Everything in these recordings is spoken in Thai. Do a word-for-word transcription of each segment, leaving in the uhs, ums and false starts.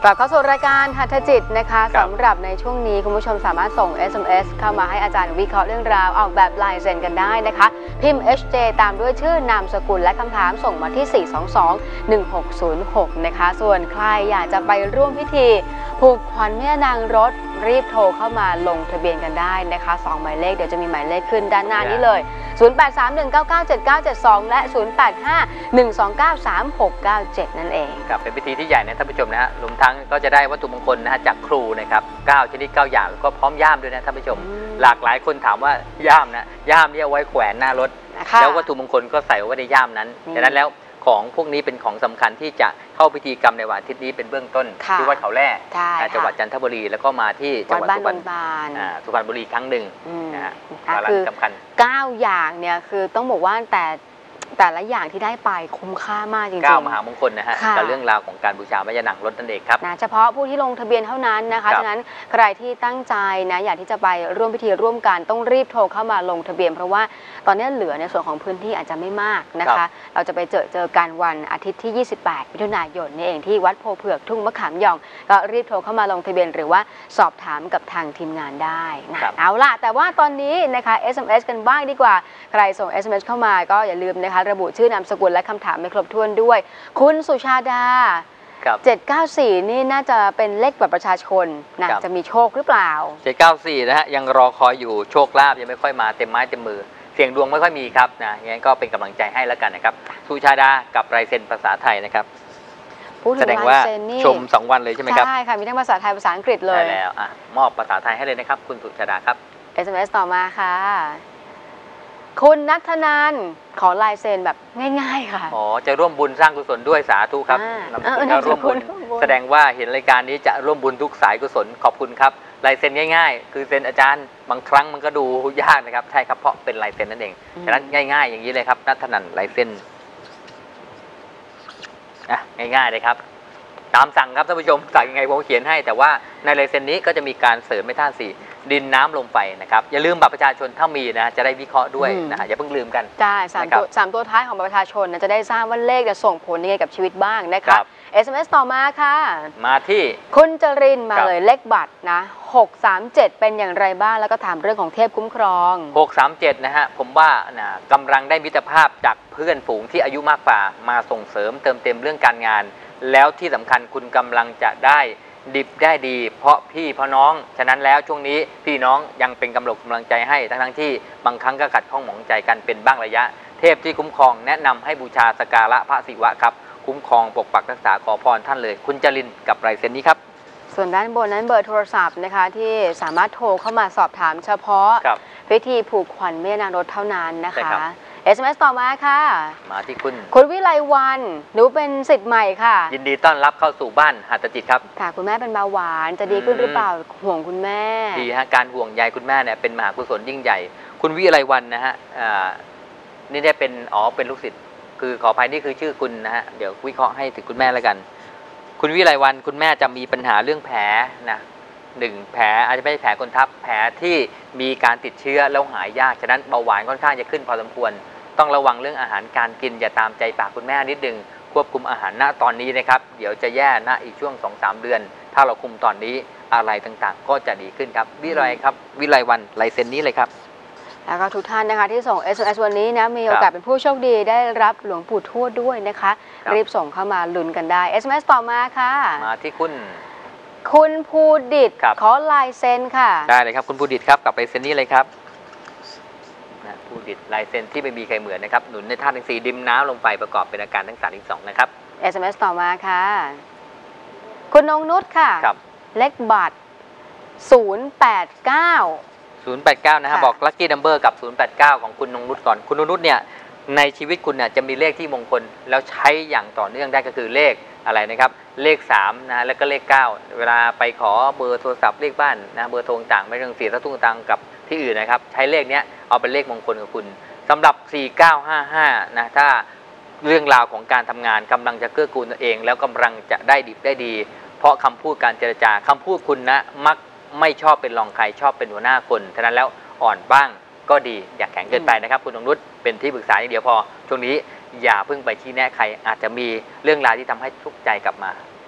กลับเข้าสู่รายการหัตถจิตนะคะสำหรับในช่วงนี้คุณผู้ชมสามารถส่ง เอส เอ็ม เอส เข้ามาให้อาจารย์วิเคราะห์เรื่องราวออกแบบลายเซ็นกันได้นะคะพิมพ์ เอช เจ ตามด้วยชื่อนามสกุลและคำถามส่งมาที่ สี่ สอง สอง หนึ่ง หก ศูนย์ หก นะคะส่วนใครอยากจะไปร่วมพิธีผูกขวัญแม่นางรถรีบโทรเข้ามาลงทะเบียนกันได้นะคะสองหมายเลขเดี๋ยวจะมีหมายเลขขึ้นด้านหน้านี้เลย ศูนย์ แปด สาม หนึ่ง เก้า เก้า เจ็ด เก้า เจ็ด สอง และ ศูนย์ แปด ห้า หนึ่ง สอง เก้า สาม หก เก้า เจ็ด นั่นเองครับเป็นพิธีที่ใหญ่นะท่านผู้ชมนะฮะรวมทั้งก็จะได้วัตถุมงคลนะฮะจากครูนะครับเก้าชนิดเก้าอย่างแล้วก็พร้อมย่ามด้วยนะท่านผู้ชมหลากหลายคนถามว่าย่ามนะย่ามนี่เอาไว้แขวนหน้ารถแล้ววัตถุมงคลก็ใส่ไว้ในย่ามนั้นดังนั้นแล้วของพวกนี้เป็นของสำคัญที่จะเข้าพิธีกรรมในวันอาทิตย์นี้เป็นเบื้องต้นที่วัดเขาแร่จังหวัดจันทบุรีแล้วก็มาที่จังหวัดสุพรรณสุพรรณบุรีครั้งหนึ่งนะฮะคือสำคัญเก้าอย่างเนี่ยคือต้องบอกว่าแต่แต่ละอย่างที่ได้ไปคุ้มค่ามากจริงๆเก้ามหามงคลนะฮะกับเรื่องราวของการบูชาแม่ย่านางรถนั่นเองครับนะเฉพาะผู้ที่ลงทะเบียนเท่านั้นนะคะฉะนั้นใครที่ตั้งใจนะอยากที่จะไปร่วมพิธีร่วมกันต้องรีบโทรเข้ามาลงทะเบียนเพราะว่าตอนนี้เหลือในส่วนของพื้นที่อาจจะไม่มากนะคะเราจะไปเจอเจอกันวันอาทิตย์ที่ยี่สิบแปดมิถุนายนนี่เองที่วัดโพเผือกทุ่งมะขามหยองก็รีบโทรเข้ามาลงทะเบียนหรือว่าสอบถามกับทางทีมงานได้นะเอาล่ะแต่ว่าตอนนี้นะคะ เอส เอ็ม เอส กันบ้างดีกว่าใครส่ง เอส เอ็ม เอส เข้ามาก็อย่าลืมนะคะระบุชื่อนามสกุลและคำถามไม่ครบถ้วนด้วยคุณสุชาดาเจ็ดเก้าสี่นี่น่าจะเป็นเลขบัตรประชาชนนะจะมีโชคหรือเปล่าเจ็ดเก้าสี่นะฮะยังรอคอยอยู่โชคลาภยังไม่ค่อยมาเต็มไม้เต็มมือเสี่ยงดวงไม่ค่อยมีครับนะงั้นก็เป็นกำลังใจให้แล้วกันนะครับสุชาดากับลายเซ็นภาษาไทยนะครับแสดงว่าชมสองวันเลยใช่ไหมครับใช่ค่ะมีทั้งภาษาไทยภาษาอังกฤษเลยใช่แล้วอ่ะมอบภาษาไทยให้เลยนะครับคุณสุชาดาครับเอส เอ็ม เอส ต่อมาค่ะคุณนัทนันขอลายเซ็นแบบง่ายๆค่ะอ๋อจะร่วมบุญสร้างกุศลด้วยสาธุครับจะร่วมบุญแสดงว่าเห็นรายการนี้จะร่วมบุญทุกสายกุศลขอบคุณครับลายเซ็นง่ายๆคือเซ็นอาจารย์บางครั้งมันก็ดูยากนะครับใช่ครับเพราะเป็นลายเซ็นนั่นเองฉะนั้นง่ายๆอย่างนี้เลยครับนัทนันลายเซ็นอ่ะง่ายๆเลยครับตามสั่งครับท่านผู้ชมสั่งยังไงผมเขียนให้แต่ว่าในลายเซ็นนี้ก็จะมีการเสริมไม่ท่าสี่ดินน้ำลมไฟนะครับอย่าลืมบัตรประชาชนถ้ามีนะจะได้วิเคราะห์ด้วยนะอย่าเพิ่งลืมกันใช่สามตัวสามตัวท้ายของบัตรประชาชนจะได้ทราบว่าเลขจะส่งผลยังไงกับชีวิตบ้างนะครับ เอส เอ็ม เอส ต่อมาค่ะมาที่คุณจรินมาเลยเลขบัตรนะหกสามเจ็ดเป็นอย่างไรบ้างแล้วก็ถามเรื่องของเทพคุ้มครองหกสามเจ็ดนะฮะผมว่านะกำลังได้มิตรภาพจากเพื่อนฝูงที่อายุมากกว่ามาส่งเสริมเติมเต็มเรื่องการงานแล้วที่สำคัญคุณกำลังจะได้ดิบได้ดีเพราะพี่เพราะน้องฉะนั้นแล้วช่วงนี้พี่น้องยังเป็นกำลังกำลังใจให้ทั้งทั้งที่บางครั้งก็ขัดข้องหมองใจกันเป็นบ้างระยะเทพที่คุ้มครองแนะนำให้บูชาสักการะพระศิวะครับคุ้มครองปกปักรักษาขอพรท่านเลยคุณจรินกับลายเซ็นนี้ครับส่วนด้านบนนั้นเบอร์โทรศัพท์นะคะที่สามารถโทรเข้ามาสอบถามเฉพาะพิธีผูกขวัญแม่นางรถเท่านั้นนะคะเอส เอ็ม เอส ต่อมาค่ะมาที่คุณคุณวิไลวันหนูเป็นศิษย์ใหม่ค่ะยินดีต้อนรับเข้าสู่บ้านหัตถจิตครับค่ะคุณแม่เป็นเบาหวานจะดีขึ้นหรือเปล่าห่วงคุณแม่ดีฮะการห่วงใยคุณแม่เนี่ยเป็นมหากุศลยิ่งใหญ่คุณวิไลวันนะฮะนี่ได้เป็นอ๋อเป็นลูกศิษย์คือขออภัยนี่คือชื่อคุณนะฮะเดี๋ยววิเคราะห์ให้ถึงคุณแม่แล้วกันคุณวิไลวันคุณแม่จะมีปัญหาเรื่องแผลนะหนึ่งแผลอาจจะไม่ใช่แผลกดทับแผลที่มีการติดเชื้อแล้วหายยากฉะนั้นเบาหวานค่อนข้างจะขึ้นพอสมควรต้องระวังเรื่องอาหารการกินอย่าตามใจปากคุณแม่นิดนึงควบคุมอาหารณตอนนี้นะครับเดี๋ยวจะแย่ณอีกช่วง สองสาม เดือนถ้าเราคุมตอนนี้อะไรต่างๆก็จะดีขึ้นครับวิไลครับวิไลวันลายเซ็นนี้เลยครับแล้วก็ทุกท่านนะคะที่ส่ง เอส เอ็ม เอส วันนี้นะมีโอกาสเป็นผู้โชคดีได้รับหลวงปู่ทวดด้วยนะคะรีบส่งเข้ามาลุ้นกันได้ เอส เอ็ม เอส ต่อมาค่ะมาที่คุณคุณภูดิษฐ์ขอลายเซ็นค่ะได้เลยครับคุณภูดิษฐ์ครับกับลายเซ็นนี้เลยครับภูดิษฐ์ลายเซ็นที่ไม่มีใครเหมือนนะครับหนุนในธาตุทั้งสี่ดินน้ำลมไฟประกอบเป็นอาการทั้งสามทั้งสองนะครับเอส เอ็ม เอส ต่อมาค่ะคุณนงนุชค่ะเลขบัตรศูนย์แปดเก้าศูนย์แปดเก้านะฮะบอกลัคกี้นัมเบอร์กับศูนย์แปดเก้าของคุณนงนุชก่อนคุณนงนุชเนี่ยในชีวิตคุณเนี่ยจะมีเลขที่มงคลแล้วใช้อย่างต่อเนื่องได้ก็คือเลขอะไรนะครับเลขสามนะแล้วก็เลขเก้าเวลาไปขอเบอร์โทรศัพท์เลขบ้านนะเบอร์โทรต่างไม่ต้องเสียทุ่งตังกับที่อื่นนะครับใช้เลขนี้เอาเป็นเลขมงคลกับคุณสำหรับสี่เก้าห้าห้านะถ้าเรื่องราวของการทำงานกำลังจะเกื้อกูลตัวเองแล้วกำลังจะได้ดิบได้ดีเพราะคำพูดการเจรจาคำพูดคุณนะมักไม่ชอบเป็นรองใครชอบเป็นหัวหน้าคนฉะนั้นแล้วอ่อนบ้างก็ดีอย่าแข็งเกินไปนะครับคุณนงนุชเป็นที่ปรึกษาอย่างเดียวพอช่วงนี้อย่าเพิ่งไปชี้แนะใครอาจจะมีเรื่องราวที่ทำให้ทุกข์ใจกลับมา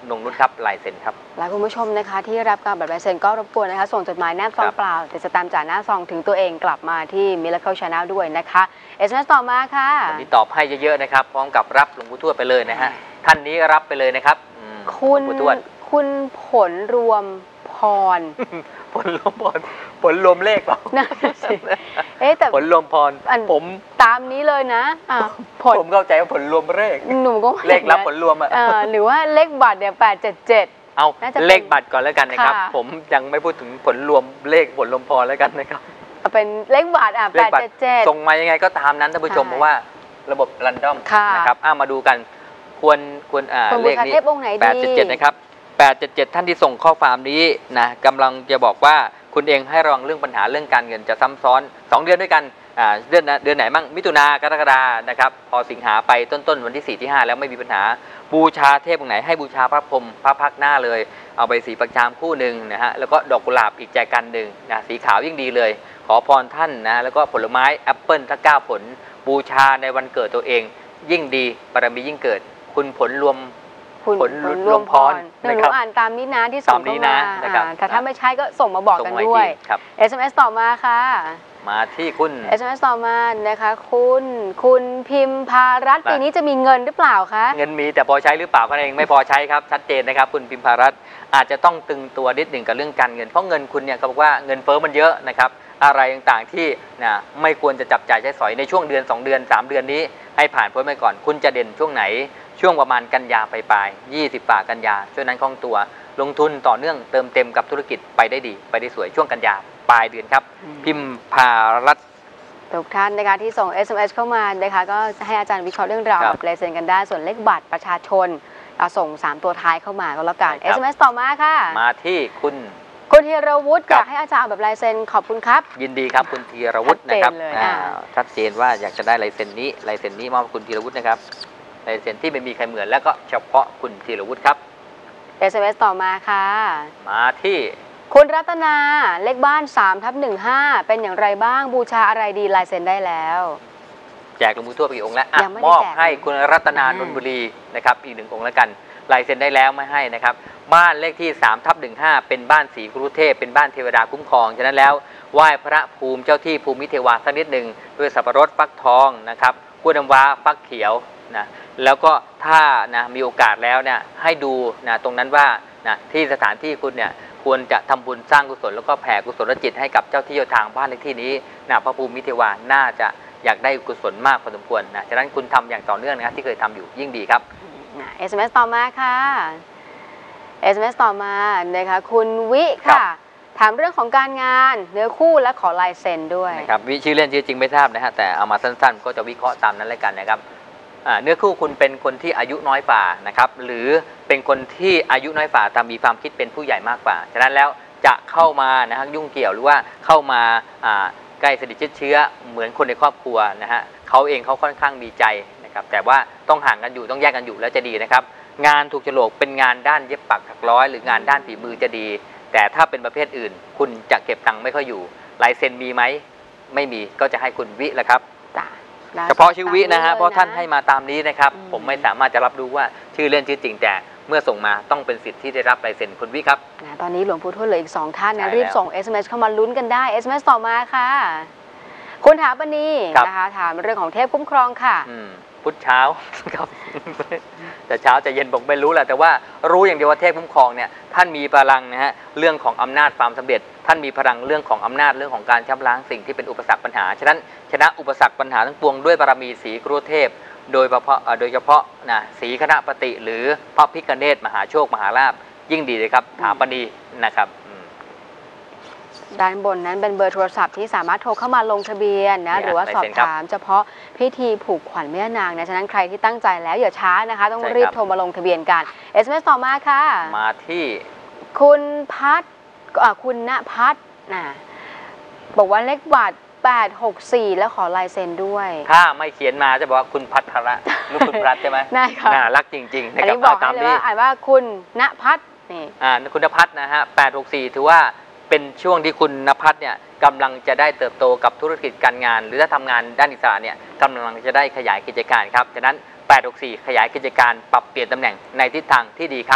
นงนุชครับลายเซ็นครับและคุณผู้ชมนะคะที่รับการบัตรลายเซ็นก็รบกวนนะคะส่งจดหมายแนบซองเปล่าแต่จะตามจากหน้าซองถึงตัวเองกลับมาที่ Miracle Channel ด้วยนะคะ เอส เอ็ม เอส ต่อมาค่ะวันนี้ตอบให้เยอะๆนะครับพร้อมกับรับหลวงปู่ทวดไปเลยนะฮะท่านนี้รับไปเลยนะครับคุณคุณผลรวมพรผลรวมพรผลรวมเลขเปล่าเอ๊ะแต่ผลรวมพรผมตามนี้เลยนะผมเข้าใจว่าผลรวมเลขหนูก็เลขรับผลรวมอ่ะหรือว่าเลขบัตรเนี่ยแปดเจ็ดเจ็ดเอาเลขบัตรก่อนแล้วกันนะครับผมยังไม่พูดถึงผลรวมเลขผลรวมพรแล้วกันนะครับเป็นเลขบัตรอ่ะแปดเจ็ดเจ็ดส่งมายังไงก็ตามนั้นท่านผู้ชมเพราะว่าระบบรันดอมนะครับอ้ามาดูกันควรควรอ่าเลขนี้แปดเจ็ดเจ็ดนะครับแปดเจ็ดเจ็ดท่านที่ส่งข้อความนี้นะกำลังจะบอกว่าคุณเองให้ระวังเรื่องปัญหาเรื่องการเงินจะซ้ำซ้อนสองเดือนด้วยกันอ่าเดือนเดือนไหนบ้างมิถุนากรกฎานะครับพอสิงหาไปต้นต้นวันที่สี่ที่ห้าแล้วไม่มีปัญหาบูชาเทพองค์ไหนให้บูชาพระพรหมพระพักหน้าเลยเอาใบสีประจามคู่หนึ่งนะฮะแล้วก็ดอกกุหลาบอีกแจกันหนึ่งนะสีขาวยิ่งดีเลยขอพรท่านนะแล้วก็ผลไม้แอปเปิลทั้งเก้าผลบูชาในวันเกิดตัวเองยิ่งดีบารมียิ่งเกิดคุณผลรวมผลรวมพรนะครับอ่านตามนี้นะที่ส่งเข้ามาแต่ถ้าไม่ใช่ก็ส่งมาบอกกันด้วย เอส เอ็ม เอส ต่อมาค่ะมาที่คุณเอส เอ็ม เอส ต่อมานะคะคุณคุณพิมพารัตน์ปีนี้จะมีเงินหรือเปล่าคะเงินมีแต่พอใช้หรือเปล่าก็เองไม่พอใช้ครับชัดเจนนะครับคุณพิมพารัตน์อาจจะต้องตึงตัวนิดหนึ่งกับเรื่องการเงินเพราะเงินคุณเนี่ยเขาบอกว่าเงินเฟ้อมันเยอะนะครับอะไรต่างๆที่นะไม่ควรจะจับจ่ายใช้สอยในช่วงเดือนสองเดือนสามเดือนนี้ให้ผ่านพ้นไปก่อนคุณจะเด่นช่วงไหนช่วงประมาณกันยาปลายๆยี่สิบป่ากันยาช่วงนั้นคล่องตัวลงทุนต่อเนื่องเติมเต็มกับธุรกิจไปได้ดีไปได้สวยช่วงกันยาปลายเดือนครับพิมพารัตน์ทุกท่านนะคะที่ส่ง เอส เอ็ม เอส เข้ามานะคะก็ให้อาจารย์วิเคราะห์เรื่องราวกับลายเซ็นกันได้ส่วนเลขบัตรประชาชนเราส่งสามตัวท้ายเข้ามาก็แล้วกัน เอส เอ็ม เอส ต่อมาค่ะมาที่คุณคุณธีรวุฒิอยากให้อาจารย์แบบลายเซ็นขอบคุณครับยินดีครับคุณธีรวุฒินะครับชัดเจนว่าอยากจะได้ลายเซ็นนี้ลายเซ็นนี้มอบคุณธีรวุฒินะครับลายเซ็นที่ไม่มีใครเหมือนแล้วก็เฉพาะคุณธีรวุฒิครับเอส เอ็ม เอส ต่อมาค่ะมาที่คุณรัตนาเลขบ้านสามทับหนึ่งห้าเป็นอย่างไรบ้างบูชาอะไรดีลายเซ็นได้แล้วแจกหลวงปู่ทวดอีกองค์แล้วมอบให้คุณรัตนานนบุรีนะครับอีกหนึ่งองค์แล้วกันลายเซ็นได้แล้วไม่ให้นะครับบ้านเลขที่สามทับหนึ่งห้าเป็นบ้านศรีครุเทพเป็นบ้านเทวดาคุ้มครองฉะนั้นแล้วไหว้พระภูมิเจ้าที่ภูมิเทวาสักนิดหนึ่งด้วยสับปะรดฟักทองนะครับกล้วยน้ำว้าฟักเขียวนะแล้วก็ถ้านะมีโอกาสแล้วเนี่ยให้ดูนะตรงนั้นว่านะที่สถานที่คุณเนี่ยควรจะทำบุญสร้างกุศลแล้วก็แผ่กุศลจิตให้กับเจ้าที่เจ้าทางบ้านเลขที่นี้นะพระภูมิเทวาน่าจะอยากได้กุศลมากพอสมควรนะฉะนั้นคุณทำอย่างต่อเนื่องนะครับที่เคยทำอยู่ยิ่งดีครับเอส เอ็ม เอส ต่อมาค่ะ เอส เอ็ม เอส ต่อมานะคะคุณวิค่ะถามเรื่องของการงานเนื้อคู่และขอลายเซ็นด้วยนะครับวิชื่อเล่นชื่อจริงไม่ทราบนะฮะแต่เอามาสั้นๆก็จะวิเคราะห์ตามนั้นเลยกันนะครับเนื้อคู่คุณเป็นคนที่อายุน้อยกว่านะครับหรือเป็นคนที่อายุน้อยกว่าแต่มีความคิดเป็นผู้ใหญ่มากกว่าฉะนั้นแล้วจะเข้ามานะฮะยุ่งเกี่ยวหรือว่าเข้ามาใกล้สนิทชิดเชื้อเหมือนคนในครอบครัวนะฮะเขาเองเขาค่อนข้างมีใจนะครับแต่ว่าต้องห่างกันอยู่ต้องแยกกันอยู่แล้วจะดีนะครับงานถูกโฉลกเป็นงานด้านเย็บปักถักร้อยหรืองานด้านฝีมือจะดีแต่ถ้าเป็นประเภทอื่นคุณจะเก็บตังค์ไม่ค่อยอยู่ลายเซ็นมีไหมไม่มีก็จะให้คุณวิแหละครับเฉพาะชื่อวินะฮะเพราะท่านให้มาตามนี้นะครับผมไม่สามารถจะรับรู้ว่าชื่อเล่นชื่อจริงแต่เมื่อส่งมาต้องเป็นสิทธิ์ที่ได้รับลายเซ็นคุณวิครับตอนนี้หลวงปู่ทวดเหลืออีกสองท่านนะรีบส่ง เอส เอ็ม เอส เข้ามาลุ้นกันได้ เอส เอ็ม เอส ต่อมาค่ะคุณถาปณีนะคะถามเรื่องของเทพคุ้มครองค่ะพุธเช้าครับแต่เช้าจะเย็นผมไม่รู้แหละแต่ว่ารู้อย่างเดียวว่าเทพคุ้มครองเนี่ยท่านมีพลังนะฮะเรื่องของอำนาจความสำเร็จท่านมีพลังเรื่องของอำนาจเรื่องของการชำล้างสิ่งที่เป็นอุปสรรคปัญหาฉะนั้นชนะอุปสรรคปัญหาทั้งปวงด้วยบารมีศรีครุเทพโดยเฉพาะโดยเฉพาะนะศรีคณปฏิหรือพระพิฆเนศมหาโชคมหาลาภยิ่งดีเลยครับถาปณีนะครับด้านบนนั้นเป็นเบอร์โทรศัพท์ที่สามารถโทรเข้ามาลงทะเบียนนะหรือว่าสอบถามเฉพาะพิธีผูกขวัญแม่นางนะฉะนั้นใครที่ตั้งใจแล้วอย่าช้านะคะต้องรีบโทรมาลงทะเบียนกัน เอส เอ็ม เอส ต่อมาค่ะมาที่คุณพัฒน์คุณณพัฒน์นะบอกว่าเลขบัตรแปดหกสี่แล้วขอลายเซ็นด้วยถ้าไม่เขียนมาจะบอกว่าคุณพัทระลูกคุณพัทใช่ไหมน่าค่ะน่ารักจริงๆอันนี้บอกให้เลยว่าอ่านว่าคุณณพัฒน์นี่อ่าคุณณพัฒน์นะฮะแปดหกสี่ถือว่าเป็นช่วงที่คุณณภัทรเนี่ยกำลังจะได้เติบโตกับธุรกิจการงานหรือถ้าทำงานด้านอิสระเนี่ยกำลังจะได้ขยายกิจการครับฉะนั้นแปดหกสี่ขยายกิจการปรับเปลี่ยนตำแหน่งในทิศทางที่ดีครับ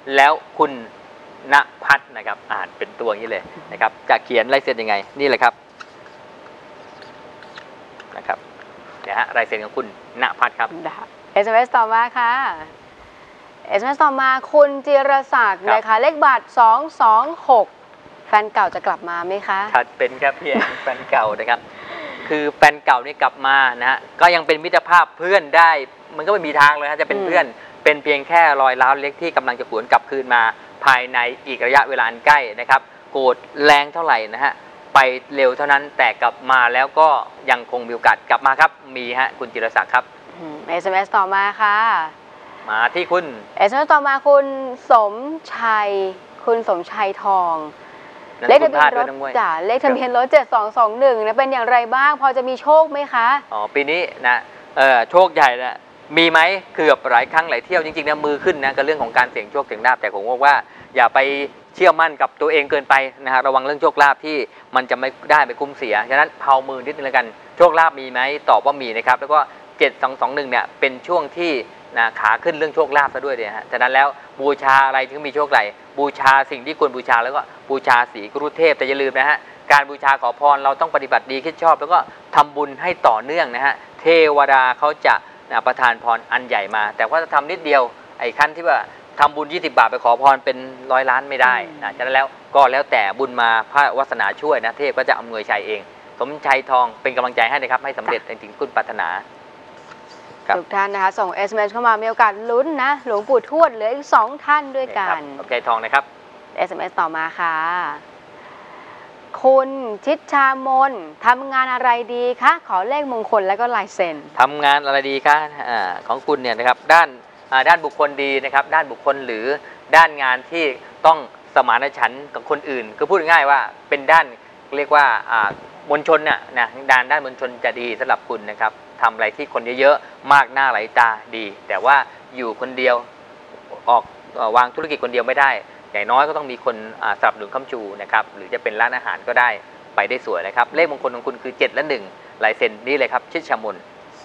แล้วคุณณพัฒน์นะครับอ่านเป็นตัวอย่างนี้เลยนะครับจะเขียนลายเซ็นยังไงนี่เลยครับนะครับเนี่ยฮะลายเซ็นของคุณณพัฒน์ครับเอส เอ็ม เอส ต่อมาค่ะ เอส เอ็ม เอส ต่อมาคุณจิรศักดิ์นะคะเลขบัตรสองสองหกแฟนเก่าจะกลับมาไหมคะชัดเป็นครับพี่ แฟนเก่านะครับคือแฟนเก่านี่กลับมานะฮะก็ยังเป็นมิตรภาพเพื่อนได้มันก็ไม่มีทางเลยฮะจะเป็นเพื่อนเป็นเพียงแค่รอยร้าวเล็กที่กำลังจะหวนกลับคืนมาภายในอีกระยะเวลาอันใกล้นะครับโกรธแรงเท่าไหร่นะฮะไปเร็วเท่านั้นแต่กลับมาแล้วก็ยังคงมีโอกาสกลับมาครับมีฮะคุณจิรศักดิ์ครับเอส เอ็ม เอส ต่อมาค่ะมาที่คุณเอส เอ็ม เอส ต่อมาคุณสมชัยคุณสมชัยทองเลขทะเบียนรถจ้ะเลขทะเบียนรถเจ็ดสองสองหนึ่งนะเป็นอย่างไรบ้างพอจะมีโชคไหมคะอ๋อปีนี้นะเออโชคใหญ่นะมีไหมเกือบหลายครั้งหลายเที่ยวจริงๆนะมือขึ้นนะกับเรื่องของการเสี่ยงโชคเสี่ยงลาภแต่ผมบอกว่าอย่าไปเชื่อมั่นกับตัวเองเกินไปนะฮะระวังเรื่องโชคลาภที่มันจะไม่ได้ไปคุ้มเสียฉะนั้นเผามือนิดนึงแล้วกันโชคลาภมีไหมตอบว่ามีนะครับแล้วก็เจ็ดสองสองหนึ่งเนี่ยเป็นช่วงที่นะขาขึ้นเรื่องโชคลาภซะด้วยเนี่ยฮะฉะนั้นแล้วบูชาอะไรถึงมีโชคไหลบูชาสิ่งที่ควรบูชาแล้วก็บูชาสีกรุเทพแต่อย่าลืมนะฮะการบูชาขอพรเราต้องปฏิบัติดีคิดชอบแล้วก็ทำบุญให้ต่อเนื่องนะฮะเทวดาเขาจะนะประทานพรอันใหญ่มาแต่ว่าจะทำนิดเดียวไอ้ขั้นที่ว่าทำบุญยี่สิบบาทไปขอพรเป็นร้อยล้านไม่ได้นะฉะนั้นแล้วก็แล้วแต่บุญมาพระวาสนาช่วยนะเทพก็จะอำนวยชัยเองสมชัยทองเป็นกำลังใจให้นะครับให้สำเร็จในสิ่งที่คุณปรารถนาทุกท่านนะคะส่ง เอส เอ็ม เอส เข้ามามีโอกาสลุ้นนะหลวงปู่ทวดเหลืออีกสองท่านด้วยกันสมชัยทองนะครับเอส เอ็ม เอส ต่อมาค่ะคุณชิดชามนทำงานอะไรดีคะขอเลขมงคลแล้วก็ลายเซ็นทำงานอะไรดีคะอ่าของคุณเนี่ยนะครับด้านด้านบุคคลดีนะครับด้านบุคคลหรือด้านงานที่ต้องสมานฉันท์กับคนอื่นคือพูดง่ายว่าเป็นด้านเรียกว่ามวลชนน่ะนะด้านด้านมวลชนจะดีสำหรับคุณนะครับทำอะไรที่คนเยอะๆมากหน้าหลายตาดีแต่ว่าอยู่คนเดียวออกวางธุรกิจคนเดียวไม่ได้อย่างน้อยก็ต้องมีคนสนับสนุนค้ำชูนะครับหรือจะเป็นร้านอาหารก็ได้ไปได้สวยนะครับเลขมงคลของคุณคือเจ็ดและหนึ่งลายเซ็นนี่เลยครับชิดชามน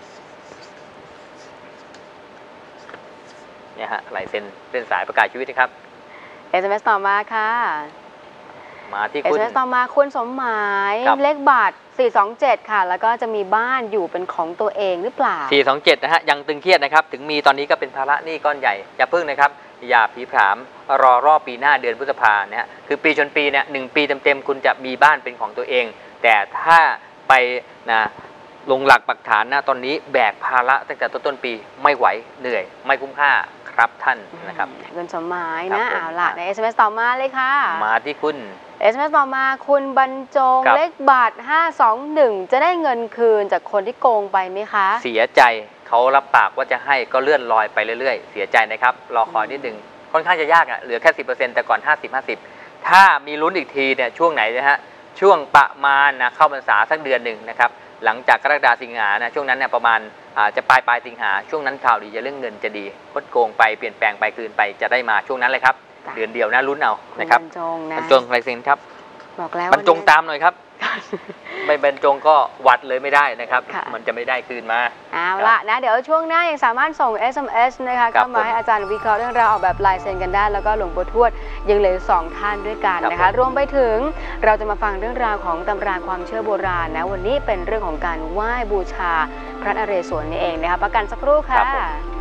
เนี่ยฮะลายเซ็นเป็นสายประกาศชีวิตนะครับเอส เอ็ม เอส ต่อมาค่ะมาที่คุณเอส เอ็ม เอส ต่อมาคุณสมหมายเลขบัตรสี่สองเจ็ดค่ะแล้วก็จะมีบ้านอยู่เป็นของตัวเองหรือเปล่าสี่สองเจ็ดนะฮะยังตึงเครียดนะครับถึงมีตอนนี้ก็เป็นภาระหนี้ก้อนใหญ่อย่าพึ่งนะครับอย่าผีผามรอรอบปีหน้าเดือนพฤษภาเนี่ยคือปีชนปีเนี่ยหนึ่งปีเต็มๆคุณจะมีบ้านเป็นของตัวเองแต่ถ้าไปนะลงหลักปักฐานนะตอนนี้แบกภาระตั้งแต่ต้นปีไม่ไหวเหนื่อยไม่คุ้มค่าครับท่านนะครับคุณสมหมายนะเอาล่ะใน เอส เอ็ม เอส ต่อมาเลยค่ะมาที่คุณเอส เอ็ม เอส ต่อมาคุณบรรจงเลขบัตรห้าสองหนึ่งจะได้เงินคืนจากคนที่โกงไปไหมคะเสียใจเขารับปากว่าจะให้ก็เลื่อนลอยไปเรื่อยๆเสียใจนะครับรอคอยนิดนึงค่อนข้างจะยากอ่ะเหลือแค่ สิบเปอร์เซ็นต์ แต่ก่อน ห้าสิบ ห้าสิบ ถ้ามีลุ้นอีกทีเนี่ยช่วงไหนนะฮะช่วงประมาณนะเข้าพรรษาสักเดือนหนึ่งนะครับหลังจากกรกฎาคมสิงหานะช่วงนั้นเนี่ยประมาณจะปลายปลายสิงหาช่วงนั้นข่าวดีจะเรื่องเงินจะดีคดโกงไปเปลี่ยนแปลงไปคืนไปจะได้มาช่วงนั้นเลยครับเดือนเดียวนะลุ้นเอานะครับบรรจงนะบรรจงลายเซ็นครับบอกแล้วบรรจงตามหน่อยครับไม่บรรจงก็วัดเลยไม่ได้นะครับมันจะไม่ได้คืนมาเอาละนะเดี๋ยวช่วงหน้ายังสามารถส่ง เอส เอ็ม เอส นะคะเข้ามาให้อาจารย์วิเคราะห์เรื่องราวออกแบบลายเซ็นกันได้แล้วก็หลวงปู่ทวดยังเหลือสองท่านด้วยกันนะคะรวมไปถึงเราจะมาฟังเรื่องราวของตำราความเชื่อโบราณนะวันนี้เป็นเรื่องของการไหว้บูชาพระนเรศวรนี่เองนะคะประกันสักครู่ค่ะ